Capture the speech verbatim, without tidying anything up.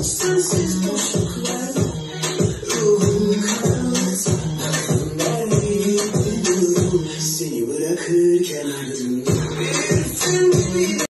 sensiz boşluklarda ruhum kalmaz. Neredeyim seni bırakırken ardımda.